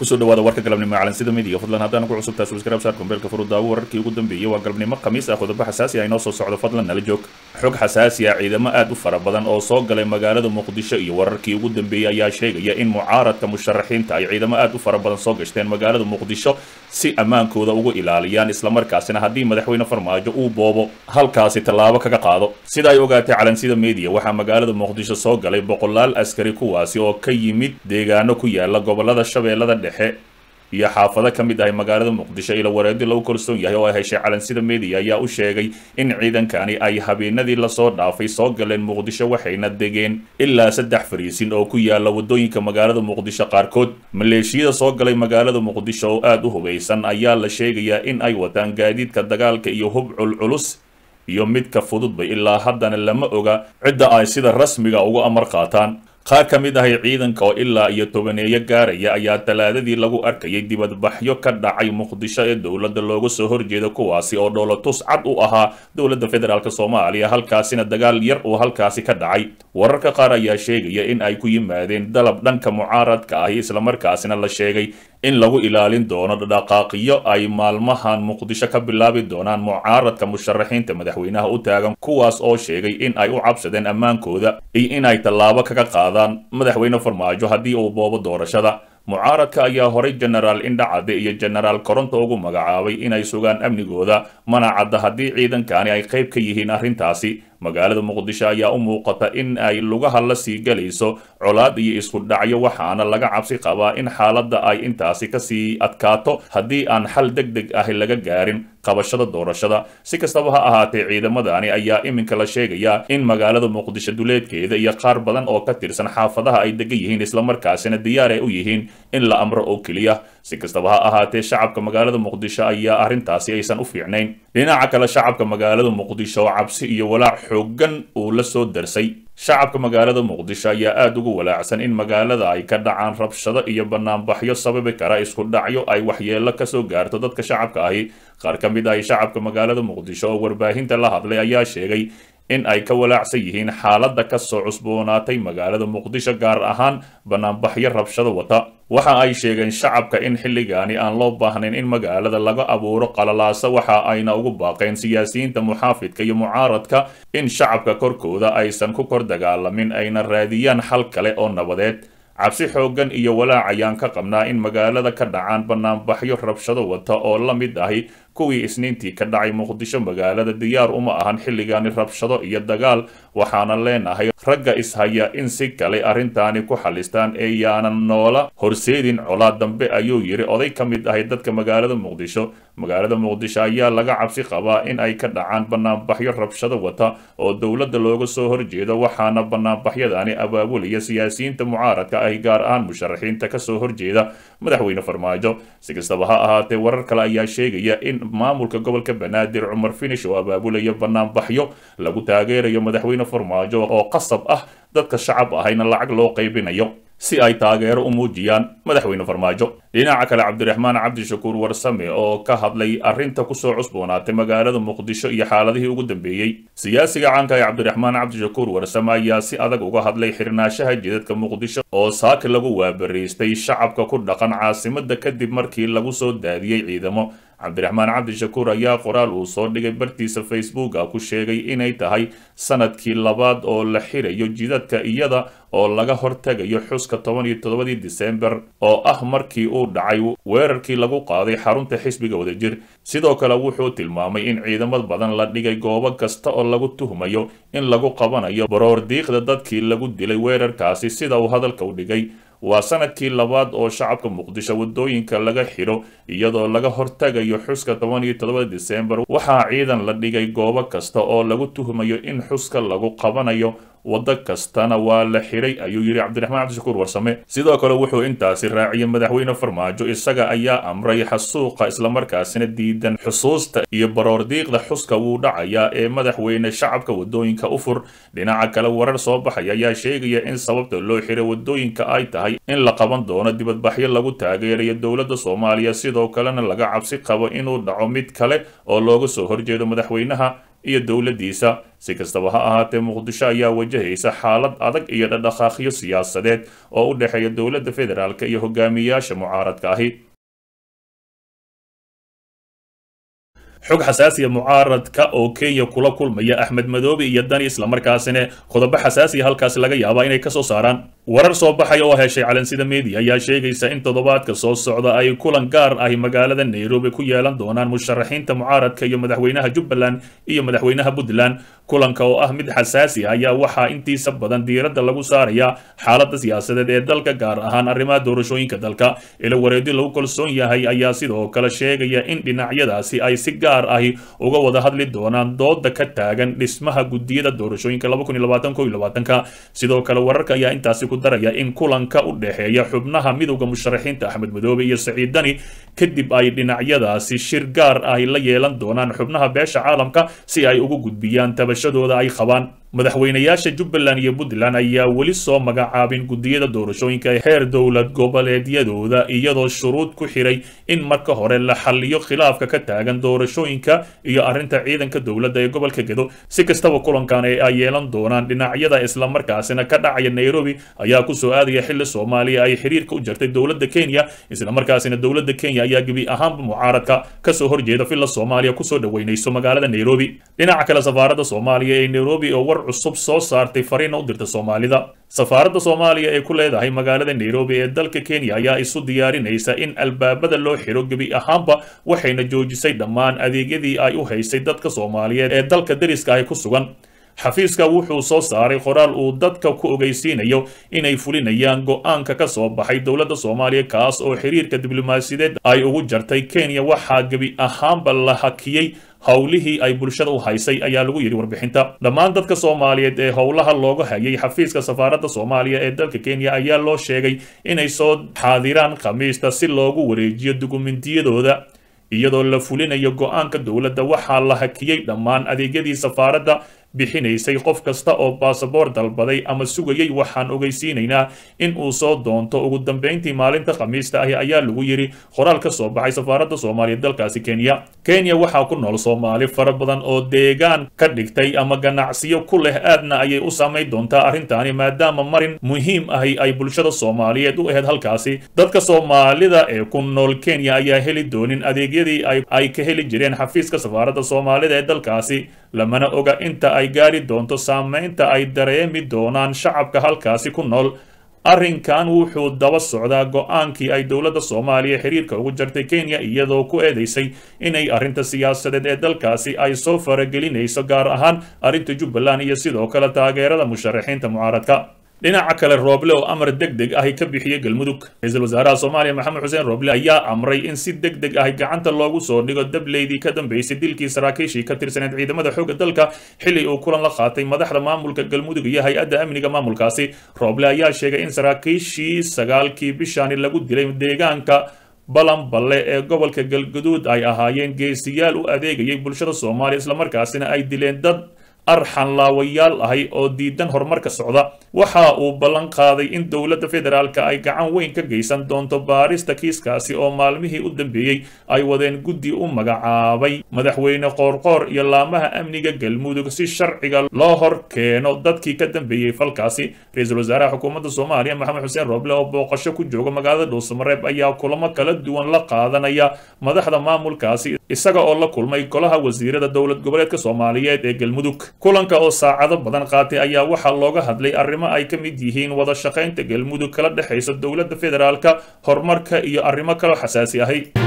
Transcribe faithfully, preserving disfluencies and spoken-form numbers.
kusoo dhawaada warka galabnimo ee calansida midiga fadlan haddaan ku cusub taas subscribe saar kumbeelka furudaawo wararkii ugu dambeeyay waa galabnimo khamiis ah qodobo xasaasi ah inoo soo socdo fadlan nala joog xog xasaasi ah ciidamo aad u fara badan oo soo galay magaalada muqdisho iyo wararkii ugu dambeeyay ayaa sheegaya in mucaaradka musharaxiinta ay ciidamo aad u fara badan soo gashteen magaalada muqdisho si ammaankooda ugu ilaaliyaan isla markaasina haddii madaxweyne farmaajo uu boobo halkaasi tallaabo kaga qaado sida ay ogaatay calansida media waxaa magaalada muqdisho soo galay boqolaal askari kuwaasi oo ka yimid deegaano ku yaala gobolada shabeellada dhexe iyo xaafado ka mid ah magaalada muqdisho ila wareedi lagu kalsoon yahay oo ay heshay calansida media ayaa u sheegay in ciidankani ay habeenadii la soo dhaafay soo galeen muqdisho waxayna degeen ilaa saddex fariisin oo ku yaala wadooyinka magaalada muqdisho qaarkood maleeshiyada soo galay magaalada muqdisho oo aad u hubeysan ayaa la sheegayaa in ay wataan gaadiidka dagaalka iyo hub culculus iyo midka fududba ilaa haddana lama oga cidda ay sida rasmiga ugu amar qaataan qaar ka mid ahay ciidanka oo ilaa iyo tobaneeyo gaaraya ayaa talaadadii lagu arkayay dibadbaxyo ka dhacay muqdisho ee dowladda looga soo horjeeda kuwaasi oo dhoolatus cad u ahaa dowladda federaalk soomaaliya halkaasina dagaal yar uu halkaasi ka dhacay wararka qaar ayaa sheegaya in ay ku yimaadeen dalab dhanka mucaaradka ahi islamarkaasina la sheegay in lagu ilaalin doono dhaqaaqiyo ay maalmahan muqdisho ka bilaabi doonaan mucaaradka musharaxiinta madaxweynaha u taagan kuwaas oo sheegay in ay u cabsadeen ammaankooda iyo in ay tallaabo kaga qaadaan madaxweyne farmaajo haddii uu boobo doorashada mucaaradka ayaa horay genaraal indhacade iyo genaraal koronto ugu magacaabay inay sugaan amnigooda mana cadda haddii ciidankani ay qayb ka yihiin arrintaasi magaalada muqdisho ayaa u muuqata in ay lugaha la sii galayso colaad iyo isku dhacyo waxaana laga cabsi qabaa in xaaladda ay intaasi kasii adkaato haddii aan xal deg deg ah laga gaarin qabashada doorashada si kastaba ha ahaatee ciidamadani ayaa iminka la sheegayaa in magaalada muqdisho duleedkeeda iyo qaar badan oo ka tirsan xaafadaha ay degan yihiin islamarkaasina diyaar ay u yihiin in la amro oo keliya si kastaba ha ahaatee shacabka magaalada muqdisho ayaa arrintaasi aysan u fiicnayn dhinaca kale shacabka magaalada muqdisho oo cabsi iyo walaac xooggan uu la soo darsay shacabka magaalada muqdisho ayaa aad ugu walaacsan in magaalada ay ka dhacaan rabshado iyo banaanbaxyo sababi kara isku dhacyo ay waxyeello kasoo gaarto dadka shacabka ahi qaar ka mid ah shacabka magaalada muqdisho oo warbaahinta la hadlay ayaa sheegay in ay ka walaacsan yihiin xaaladda ka soo cusboonaatay magaalada muqdisho gaar ahaan banaanbaxyo rabshado wata waxa ay sheegeen shacabka in xilligaani aan loo baahnayn in magaalada laga abuuro qalalaasa waxa ayna ugu baaqeen siyaasiyiinta muxaafidka iyo mucaaradka in shacabka korkooda aysan ku kor dagaalamin ayna raadiyaan xal kale oo nabadeed cabsi xooggan iyo walaac ayaan ka qabnaa in magaalada ka dhacaan banaanbaxyo rabshado wata oo la mid ahi kuwii isniintii ka dhacay muqdisho magaalada diyaar uma ahan xilligaani rabshado iyo dagaal waxaana leenahay ragga ishaya in si kale arrintaani ku xalistaan ee yaanan noola horseedin colaad dambe ayuu yiri oday ka mid ahay dadka magaalada muqdisho magaalada muqdisho ayaa laga cabsi qabaa in ay ka dhacaan banaanbaxyo rabshado wata oo dowladda looga soo horjeedo waxaana banaanbaxyadaani abaabulaya siyaasiyiinta mucaaradka ahi gaar ahaan musharaxiinta kasoo horjeeda madaxweyne farmaajo si kastaba ha ahaatee warar kale ayaa sheegaya in maamulka gobolka banaadir cumar finish oo abaabulaya banaanbaxyo lagu taageerayo madaxweyne farmaajo oo qasab ah dadka shacab ahayna lacag loo qaybinayo si ay taageero u muujiyaan madaxweyne farmaajo dhinaca kale cabdiraxmaan cabdishakuur warsame oo ka hadlay arrinta kusoo cusboonaatay magaalada muqdisho iyo xaaladihii ugu dambeeyey siyaasiga caanka ee cabdiraxmaan cabdishakuur warsame ayaa si adag uga hadlay xirnaanshaha jidadka muqdisho oo saaki lagu waabariistay shacabka ku dhaqan caasimada kadib markii lagu soo daadiyey ciidamo cabdiraxmaan cabdishakuur ayaa qoraal uu soo dhigay bartiisa facebooka ku sheegay inay tahay sanadkii labaad oo la xirayo jidadka iyada oo laga hortegayo xuska toban iyo toddobadii disembar oo ah markii uu dhacay weerarkii lagu qaaday xarunta xisbiga wadajir sidoo kale wuxuu tilmaamay in ciidamad badan la dhigay goobo kasta oo lagu tuhmayo in lagu qabanayo baroordiiqda dadkii lagu dilay weerarkaasi sida uu hadalka u dhigay waa sanadkii labaad oo shacabka muqdisho wadooyinka laga xiro iyadoo laga hortagayo xuska toban iyo toddobada disembar waxaa ciidan la dhigay goobo kasta oo lagu tuhmayo in xuska lagu qabanayo waddo kastana waa la xiray ayuu yidhi cabdiraxmaan cabdishakuur warsame sidoo kale wuxuu intaasi raaciyay madaxweyne farmaajo isaga ayaa amray xasuuqa islamarkaasina diidan xusuusta iyo baroordiiqda xuska wuu dhacayaa ee madaxweyne shacabka wadooyinka u fur dhinaca kale warar soo baxaya ayaa sheegaya in sababta loo xiray wadooyinka ay tahay in la qaban doono dibadbaxyo lagu taageerayo dowladda soomaaliya sidoo kalena laga cabsi qabo inuu dhaco mid kale oo looga soo horjeedo madaxweynaha iyo dowladdiisa si kastaba ha ahaatee muqdisho ayaa wajahaysa xaalad adag iyo dhaqdhaqaaqyo siyaasadeed oo u dhexeeya dowladda federaalka iyo hogaamiyayaasha mucaaradka ahi xog xasaasiya mucaaradka oo Kenya kula kulmaya Axmed Madoobe iyo Dani isla markaasina qodobo xasaasi halkaas laga yaabo inay ka soo saaraan warar soo baxay oo heshay calansida media ayaa sheegaysa in toddobaadka soo socda ay kulan gaar ah magaalada Nairobi ku yeelan doonaan musharaxiinta mucaaradka iyo madaxweynaha Jubbaland iyo madaxweynaha Puntland kulanka oo ah mid xasaasi ah ayaa waxa intiisa badan diiradda lagu saaraya xaaladda siyaasadeed ee dalka gaar ahaan arrimaha doorashooyinka dalka ila wareedi lagu kalsoon yahay ayaa sidoo kale sheegaya in dhinacyadaasi ay si gaar ahi uga wada hadli doonaan dooda ka taagan dhismaha gudiyada doorashooyinka laba kun iyo labaatan iyo labaatanka sidoo kale wararka ayaa intaasi ku daraya in kulanka u dhaxeeya xubnaha midowga musharaxiinta Axmed Madoobe iyo Saciid Dani kadib ay dhinacyadaasi shir gaar ah la yeelan doonaan xubnaha beesha caalamka si ay ugu gudbiyaan tabashadooda ay qabaan madaxweynayaasha Jubbaland iyo Puntland ayaa wali soo magacaabin gudiyada doorashooyinka heer dowlad goboleedyadooda iyadoo shuruud ku xiray in marka hore la xalliyo khilaafka ka taagan doorashooyinka iyo arrinta ciidanka dowladda ee gobolka Gedo si kastaba kulankan ay yeelan doonaan dhinacyada isla markaasina ka dhacaya Nairobi ayaa ku soo aadaya xilli Soomaaliya ay xiriirka u jartay dowladda Kenya isla markaasina dowladda Kenya ayaa gabi ahaan mucaaradka ka soo horjeeda filla Soomaaliya ku soo dhaweynayso magaalada Nairobi dhinaca kale safaaradda Soomaaliya ee Nairobi oo war cusub soo saartay fariin u dirta Soomaalida safaaradda Soomaaliya ee ku leedahay magaalada Nairobi ee dalka Kenya ayaa isu diyaarinaysa in albaabada loo xiro gabi ahaanba waxayna joojisay dhammaan adeegyadii ay u haysay dadka Soomaaliyeed ee dalka dariska ay ku sugan xafiiska wuxuu soo saaray qoraal uu dadka ku ogeysiinayo inay fulinayaan go'aanka ka soo baxay dowladda Soomaaliya kaas oo xiriirka diblomaasiyadeed ay ugu jartay Kenya waxa gabi ahaanba la hakiyay hawlihii ay bulshada u haysay ayaa lagu yiri warbixinta dhammaan dadka Soomaaliyeed ee howlaha looga hayay xafiiska safaaradda Soomaaliya ee dalka Kenya ayaa loo sheegay inay soo xaadiraan Khamiista si loogu wareejiyo dukumentiyadooda iyadoo la fulinayo go'aanka dowladda waxa la hakiyay dhammaan adeegyadii safaaradda bixinaysay qof kasta oo baasaboor dalbaday ama sugayay waxaan ogeysiinaynaa in uu soo doonto ugu dambeyntii maalinta Khamiista ah ayaa lagu yiri qoraal ka soo baxay safaaradda Soomaaliya dalkaasi Kenya Kenya waxa ku nool Soomaali fara badan oo deegaan ka dhigtay ama ganacsiyo ku leh aadna ayay u saameyn doontaa arrintaani maadaama marin muhiim ah ay bulshada Soomaaliyeed u ahayd halkaasi dadka Soomaalida ee ku nool Kenya ayaa heli doonin adeegyadii ay ka heli jireen xafiiska safaaradda Soomaalida ee dalkaasi lamana oga inta ay gaari doonto saameynta ay dareemi doonaan shacabka halkaasi ku nool arrinkan wuxuu daba socdaa go'aankii ay dowladda Soomaaliya xiriirka ugu jartay Kenya iyadoo ku eedeysay inay arrinta siyaasadeed ee dalkaasi ay soo faragelinayso gaar ahaan arrinta Jubbaland iyo sidoo kale taageerada musharaxiinta mucaaradka dhinaca kale Roble oo amar degdeg ah ka bixiyay Galmudug ra'iisul wasaaraha Soomaaliya Maxamed Xuseen Roble ayaa amray in si degdeg ah gacanta loogu soo dhigo dableydii ka dambeysay dilkii saraakiishii ka tirsaneed ciidamada xoogga dalka xilli uu kulan la qaatay madaxda maamulka Galmudug iyo hay'adda amniga maamulkaasi Roble ayaa sheegay in saraakiishii sagaalkii bishan lagu dilay deegaanka balanballe ee gobolka Galgaduud ay ahaayeen geesiyaal u adeegayay bulshada Soomaaliya isla markaasina ay dileen dad arxan laawayaal ahay oo diidan horumarka socda waxa uu ballan qaaday in dowladda federaalka ay gacan weyn ka geysan doonto baarista kiiskaasi oo maalmihii u dambeeyay ay wadeen guddi u magacaabay madaxweyne qoorqoor iyo laamaha amniga Galmudug si sharciga loo hor keeno dadkii ka dambeeyay falkaasi ra'iisul wasaaraha xukuumadda Soomaaliya Maxamed Xuseen Roble oo booqasho ku jooga magaalada Dhuusamareeb ayaa kulamo kala duwan la qaadanaya madaxda maamulkaasi isaga oo la kulmay golaha wasiirada dowlad goboleedka Soomaaliyeed ee Galmudug kulanka oo saacado badan qaatay ayaa waxa looga hadlay arrimo ay ka mid yihiin wada shaqaynta Galmudug kala dhaxaysa dowladda federaalka horumarka iyo arrimo kale xasaasi ah